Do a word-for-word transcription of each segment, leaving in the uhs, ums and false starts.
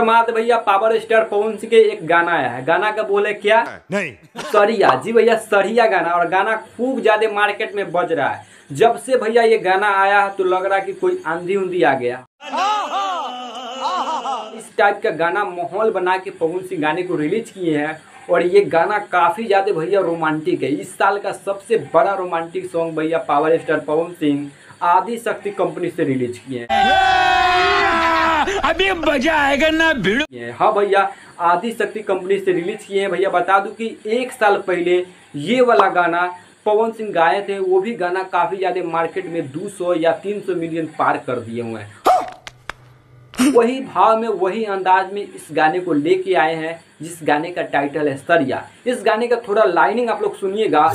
मात भैया power star Pawan Singh के एक गाना आया है, गाना का बोले क्या नहीं सरिया। जी भैया सरिया गाना, और गाना खूब ज्यादा मार्केट में बज रहा है। जब से भैया ये गाना आया है तो लग रहा है कि कोई आंधी उंधी आ गया। इस टाइप का गाना माहौल बना के पवन सिंह गाने को रिलीज किए हैं, और ये गाना काफी ज्यादा भैया रोमांटिक है। इस साल का सबसे बड़ा रोमांटिक सॉन्ग भैया power star Pawan Singh Aadi Shakti company से रिलीज किए हैं। अभी मजा आएगा ना भिड़। हाँ भैया आदि शक्ति कंपनी से रिलीज किए हैं। भैया बता दूं कि एक साल पहले ये वाला गाना पवन सिंह गाए थे, वो भी गाना काफी ज्यादा मार्केट में दो सौ या तीन सौ मिलियन पार कर दिए हुए हैं। वही भाव में वही अंदाज में इस गाने को लेके आए हैं, जिस गाने का टाइटल है सरिया। इस गाने का थोड़ा लाइनिंग आप लोग सुनिएगा।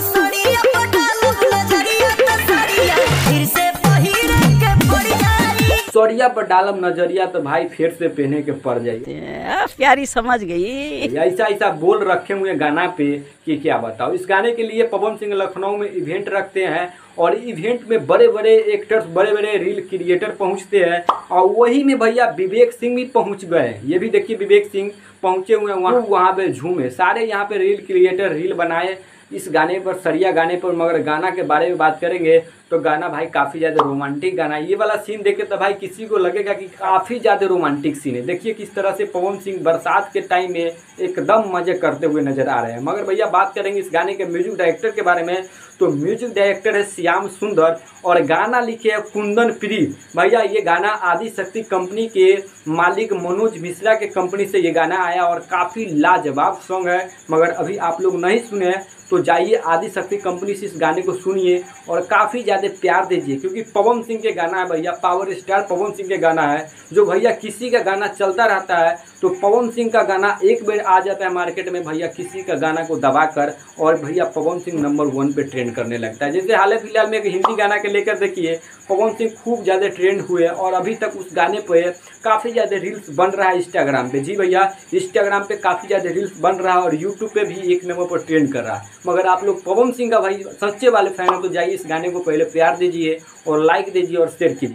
सरिया पर डालम नजरिया तो भाई फिर से पहने के पड़ जाइए। प्यारी समझ गई। ऐसा ऐसा बोल रखे हुए गाना पे कि क्या बताओ। इस गाने के लिए पवन सिंह लखनऊ में इवेंट रखते हैं, और इवेंट में बड़े बड़े एक्टर्स बड़े बड़े रील क्रिएटर पहुंचते हैं, और वही में भैया विवेक सिंह भी पहुंच गए। ये भी देखिए विवेक सिंह पहुंचे हुए हैं वहाँ वहाँ पे झूमे सारे यहाँ पे रील क्रिएटर रील बनाए इस गाने पर, सरिया गाने पर। मगर गाना के बारे में बात करेंगे तो गाना भाई काफ़ी ज़्यादा रोमांटिक गाना है। ये वाला सीन देखे तो भाई किसी को लगेगा कि काफ़ी ज़्यादा रोमांटिक सीन है। देखिए किस तरह से पवन सिंह बरसात के टाइम में एकदम मज़े करते हुए नजर आ रहे हैं। मगर भैया बात करेंगे इस गाने के म्यूजिक डायरेक्टर के बारे में, तो म्यूजिक डायरेक्टर है श्याम सुंदर, और गाना लिखे है कुंदन प्री। भैया ये गाना आदि शक्ति कंपनी के मालिक मनोज मिश्रा के कंपनी से ये गाना आया, और काफ़ी लाजवाब सॉन्ग है। मगर अभी आप लोग नहीं सुने तो जाइए आदि शक्ति कंपनी से इस गाने को सुनिए और काफ़ी ज़्यादा प्यार दीजिए, क्योंकि पवन सिंह के गाना है भैया, पावर स्टार पवन सिंह के गाना है। जो भैया किसी का गाना चलता रहता है तो पवन सिंह का गाना एक बार आ जाता है मार्केट में भैया, किसी का गाना को दबा कर, और भैया पवन सिंह नंबर वन पे ट्रेंड करने लगता है। जैसे हाल फिलहाल में एक हिंदी गाना के लेकर देखिए पवन सिंह खूब ज़्यादा ट्रेंड हुए, और अभी तक उस गाने पे काफ़ी ज़्यादा रील्स बन रहा है इंस्टाग्राम पे। जी भैया इंस्टाग्राम पे काफ़ी ज़्यादा रील्स बन रहा है, और यूट्यूब पे भी एक नंबर पर ट्रेंड कर रहा है। मगर आप लोग पवन सिंह का भाई सच्चे वाले फैन हो तो जाइए इस गाने को पहले प्यार दीजिए और लाइक दीजिए और शेयर कीजिए।